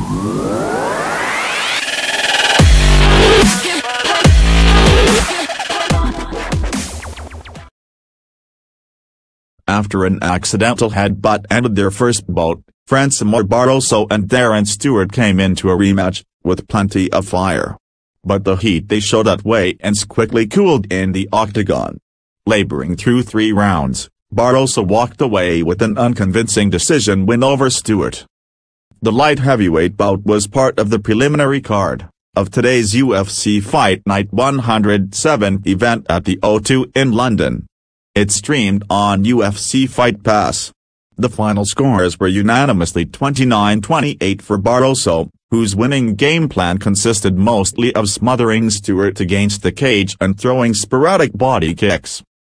After an accidental headbutt ended their first bout, Francimar Barroso and Darren Stewart came into a rematch, with plenty of fire. But the heat they showed at weigh-ins quickly cooled in the octagon. Laboring through 3 rounds, Barroso walked away with an unconvincing decision win over Stewart. The light heavyweight bout was part of the preliminary card of today's UFC Fight Night 107th event at the O2 in London. It streamed on UFC Fight Pass. The final scores were unanimously 29-28 for Barroso, whose winning game plan consisted mostly of smothering Stewart against the cage and throwing sporadic body kicks.